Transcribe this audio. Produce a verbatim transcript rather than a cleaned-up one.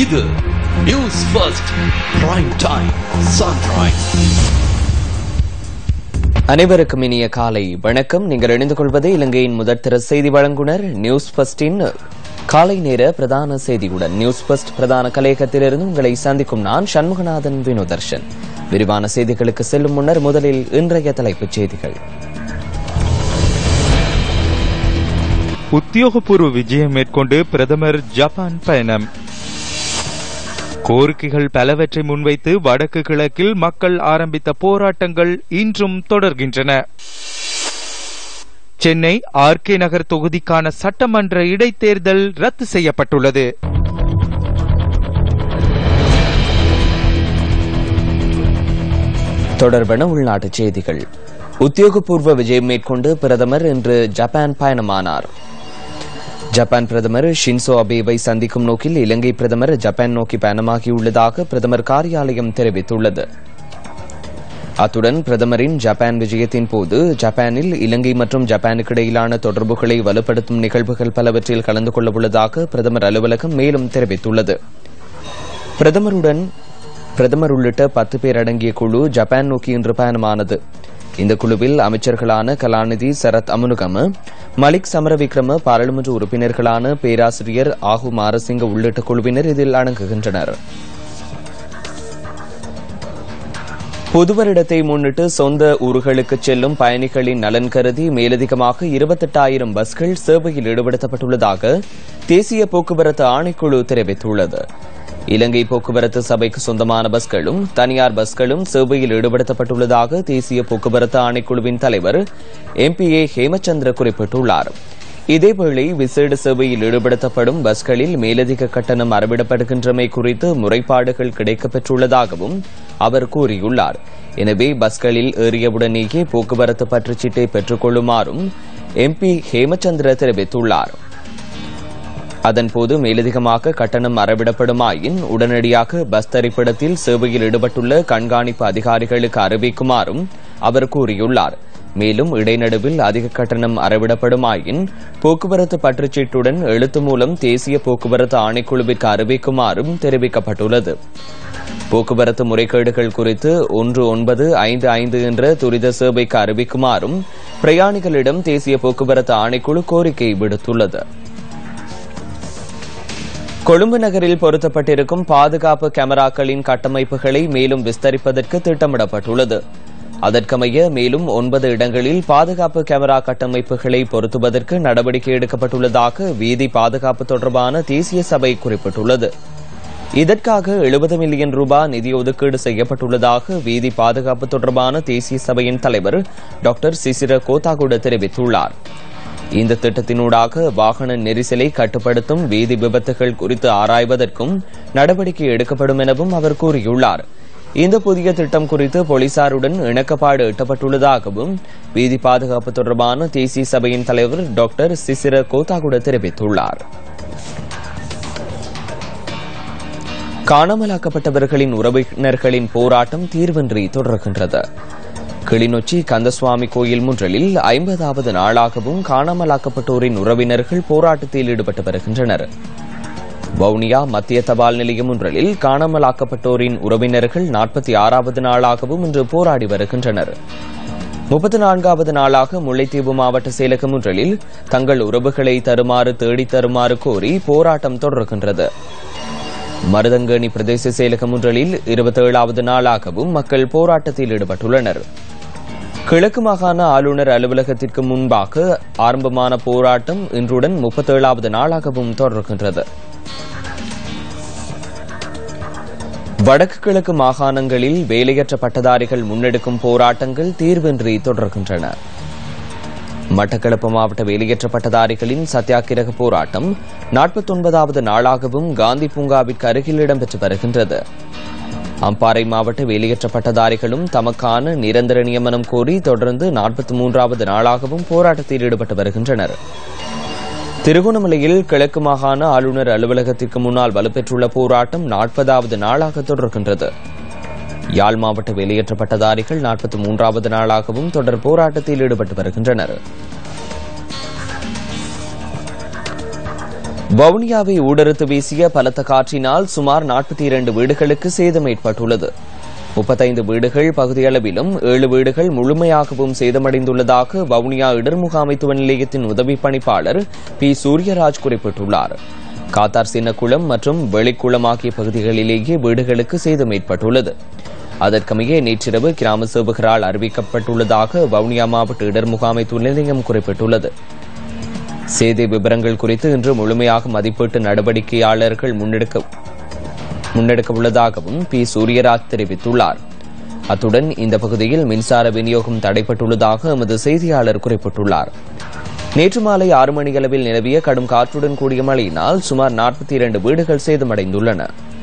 இது news first prime time sunrise. அனைவருக்கும் இனிய காலை வணக்கம். நீங்கள் இணைந்து கொள்வது இலங்கையின் முதற்தர செய்தி வழங்குனர் நியூஸ் ஃபர்ஸ்டின் காலை நேர பிரதான செய்தியுடன். நியூஸ் ஃபர்ஸ்ட் பிரதான கலையகத்திலிருந்து உங்களை சந்திக்கும் நான் சண்முகநாதன் வினோதர்ஷன். விரிவான செய்திகளுக்கு செல்லும் முன்னர் முதலில் இன்றைய தலைப்புச் செய்திகள். உத்தியோகபூர்வ விஜயம் மேற்கொண்டு பிரதமர் ஜப்பான் பயணம். கோரிக்கைகள் பலவற்றை முன்வைத்து வடக்கு கிழக்கில் மக்கள் ஆரம்பித்த போராட்டங்கள் இன்றும் தொடர்கின்றன. சென்னை ஆர் கே நகர் தொகுதிக்கான சட்டமன்ற இடைத்தேர்தல் ரத்து செய்யப்பட்டுள்ளது. தொடர்பான உள்நாட்டுச் செய்திகள். உத்தியோகபூர்வ விஜயம் மேற்கொண்டு பிரதமர் இன்று ஜப்பான் பயணமானார். ஜப்பான் பிரதமர் ஷின்சோ அபேவை சந்திக்கும் நோக்கில் இலங்கை பிரதமர் ஜப்பான் நோக்கி பயணமாகியுள்ளதாக பிரதமர் காரியாலயம் தெரிவித்துள்ளது. அத்துடன் பிரதமரின் ஜப்பான் விஜயத்தின் போது ஜப்பானில் இலங்கை மற்றும் ஜப்பானுக்கு இடையிலான தொடர்புகளை வலுப்படுத்தும் நிகழ்வுகள் பலவற்றில் கலந்து கொள்ளவுள்ளதாக பிரதமர் அலுவலகம் மேலும் தெரிவித்துள்ளது. பிரதமருடன் பிரதமர் உள்ளிட்ட பத்து பேர் அடங்கிய குழு ஜப்பான் நோக்கி இன்று பயணமானது. இந்த குழுவில் அமைச்சர்களான கலாநிதி சரத் அமுனுகம, மலிக் சமரவிக்ரம, பாராளுமன்ற உறுப்பினர்களான பேராசிரியர் ஆகு மாரசிங்க உள்ளிட்ட குழுவினர் இதில் அடங்குகின்றனர். புது வருடத்தை முன்னிட்டு சொந்த ஊர்களுக்கு செல்லும் பயணிகளின் நலன் கருதி மேலதிகமாக இருபத்தெட்டாயிரம் பஸ்கள் சேவையில் ஈடுபடுத்தப்பட்டுள்ளதாக தேசிய போக்குவரத்து ஆணைக்குழு தெரிவித்துள்ளது. இலங்கை போக்குவரத்து சபைக்கு சொந்தமான பஸ்களும் தனியார் பஸ்களும் சேவையில் ஈடுபடுத்தப்பட்டுள்ளதாக தேசிய போக்குவரத்து ஆணைக்குழுவின் தலைவர் எம் பி ஏ ஹேமச்சந்திர குறிப்பிட்டுள்ளார். இதேவேளை விசேட சேவையில் ஈடுபடுத்தப்படும் பஸ்களில் மேலதிக கட்டணம் அறவிடப்படுகின்றமை குறித்து முறைப்பாடுகள் கிடைக்கப்பெற்றுள்ளதாகவும் அவர் கூறியுள்ளார். எனவே பஸ்களில் ஏறியவுடனேயே போக்குவரத்து பற்றுச்சீட்டை பெற்றுக் கொள்ளுமாறும் எம் பி ஹேமச்சந்திர தெரிவித்துள்ளார். அதன்போது மேலதிகமாக கட்டணம் அறவிடப்படுமாயின் உடனடியாக பஸ் தரிப்பிடத்தில் சேவையில் ஈடுபட்டுள்ள கண்காணிப்பு அதிகாரிகளுக்கு அறிவிக்குமாறும் அவர் கூறியுள்ளார். மேலும் இடைநடுவில் அதிக கட்டணம் அறவிடப்படுமாயின் போக்குவரத்து பற்றுச்சீட்டுடன் எழுத்து மூலம் தேசிய போக்குவரத்து ஆணைக்குழுவிற்கு அறிவிக்குமாறும் தெரிவிக்கப்பட்டுள்ளது. போக்குவரத்து முறைகேடுகள் குறித்து ஒன்று ஒன்பது ஐந்து ஐந்து என்ற துரித சேவைக்கு அறிவிக்குமாறும் பிரயாணிகளிடம் தேசிய போக்குவரத்து ஆணைக்குழு கோரிக்கை விடுத்துள்ளது. கொழும்பு நகரில் பொருத்தப்பட்டிருக்கும் பாதுகாப்பு கேமராக்களின் கட்டமைப்புகளை மேலும் விஸ்தரிப்பதற்கு திட்டமிடப்பட்டுள்ளது. அதற்கமைய மேலும் ஒன்பது இடங்களில் பாதுகாப்பு கேமரா கட்டமைப்புகளை பொருத்துவதற்கு நடவடிக்கை எடுக்கப்பட்டுள்ளதாக வீதி பாதுகாப்பு தொடர்பான தேசிய சபை குறிப்பிட்டுள்ளது. இதற்காக எழுபது மில்லியன் ரூபாய் நிதி ஒதுக்கீடு செய்யப்பட்டுள்ளதாக வீதி பாதுகாப்பு தொடர்பான தேசிய சபையின் தலைவர் டாக்டர் சிசிர கோத்தாகுட தெரிவித்துள்ளார். இந்த திட்டத்தினூடாக வாகன நெரிசலை கட்டுப்படுத்தும் வீதி விபத்துகள் குறித்து ஆராய்வதற்கும் நடவடிக்கை எடுக்கப்படும் எனவும் அவர் கூறியுள்ளார். இந்த புதிய திட்டம் குறித்து போலீசாருடன் இணக்கப்பாடு எட்டப்பட்டுள்ளதாகவும் வீதி பாதுகாப்பு தொடர்பான தேசிய சபையின் தலைவர் டாக்டர் சிசிர கோத்தாகுட தெரிவித்துள்ளார். காணாமலாக்கப்பட்டவர்களின் உறவினர்களின் போராட்டம் தீர்வின்றி தொடர்கின்றது. கிளிநொச்சி கந்தசுவாமி கோயில் முன்றலில் ஐம்பதாவது நாளாகவும் காணாமலாக்கப்பட்டோரின் உறவினர்கள் போராட்டத்தில் ஈடுபட்டு வருகின்றனர். வவுனியா மத்திய தபால் நிலையம் ஒன்றில் காணாமலாக்கப்பட்டோரின் உறவினர்கள் நாற்பத்தி ஆறாவது நாளாகவும் இன்று போராடி வருகின்றனர். முப்பத்தி நான்காவது நாளாக முல்லைத்தீவு மாவட்ட செயலகம் ஒன்றில் தங்கள் உறவுகளை தருமாறு தேடித் தருமாறு கோரி போராட்டம் தொடர்கின்றது. மருதங்கேணி பிரதேச செயலகம் ஒன்றில் இருபத்தி ஏழாவது நாளாகவும் மக்கள் போராட்டத்தில் ஈடுபட்டுள்ளனர். கிழக்கு மாகாண ஆளுநர் அலுவலகத்திற்கு முன்பாக ஆரம்பமான போராட்டம் இன்றுடன் முப்பத்தி ஏழாவது நாளாகவும் தொடர்கின்றது. வடக்கு கிழக்கு மாகாணங்களில் வேலையற்ற பட்டதாரிகள் முன்னெடுக்கும் போராட்டங்கள் தீர்வின்றி தொடர்கின்றன. மட்டக்களப்பு மாவட்ட வேலையற்ற பட்டதாரிகளின் சத்தியாகிரக போராட்டம் நாற்பத்தி ஒன்பதாவது நாளாகவும் காந்தி பூங்காவிற்கு அருகில் இடம்பெற்று வருகின்றது. அம்பாறை மாவட்ட வேலையற்ற பட்டதாரிகளும் தமக்கான நிரந்தர நியமனம் கோரி தொடர்ந்து நாற்பத்தி மூன்றாவது நாளாகவும் போராட்டத்தில் ஈடுபட்டு வருகின்றனர். திருகோணமலையில் கிழக்கு மாகாண ஆளுநர் அலுவலகத்திற்கு முன்னால் வலுப்பெற்றுள்ள போராட்டம் நாற்பதாவது நாளாக தொடர்கின்றது. யாழ் மாவட்ட வேலையற்ற பட்டதாரிகள் நாற்பத்தி மூன்றாவது நாளாகவும் தொடர் போராட்டத்தில் ஈடுபட்டு வருகின்றனர். வவுனியாவை ஊடறுத்து வீசிய பலத்த காற்றினால் சுமார் நாற்பத்தி இரண்டு வீடுகளுக்கு சேதம் ஏற்பட்டுள்ளது. முப்பத்தைந்து வீடுகள் பகுதியளவிலும் ஏழு வீடுகள் முழுமையாகவும் சேதமடைந்துள்ளதாக வவுனியா இடர் முகாமைத்துவ நிலையத்தின் உதவி பணிப்பாளர் பி சூரியராஜ் குறிப்பிட்டுள்ளார். காத்தார் சின்னக்குளம் மற்றும் வெளிக்குளம் ஆகிய பகுதிகளிலேயே வீடுகளுக்கு சேதம் ஏற்பட்டுள்ளது. அதற்கமைய நேற்றிரவு கிராம சேவகரால் அறிவிக்கப்பட்டுள்ளதாக வவுனியா மாவட்ட இடர் முகாமைத்துவ நிலையம் குறிப்பிட்டுள்ளது. சேத விவரங்கள் குறித்து இன்று முழுமையாக மதிப்பீட்டு நடவடிக்கையாளர்கள் முன்னெடுக்க முன்னெடுக்க உள்ளதாகவும் பி சூரியராஜ் தெரிவித்துள்ளார். அத்துடன் இந்த பகுதியில் மின்சார விநியோகம் தடைப்பட்டுள்ளதாக எமது செய்தியாளர் குறிப்பிட்டுள்ளார். நேற்று மாலை ஆறு மணியளவில் நிலவிய கடும் காற்றுடன் கூடிய மழையினால் சுமார் நாற்பத்தி இரண்டு வீடுகள் சேதமடைந்துள்ளன.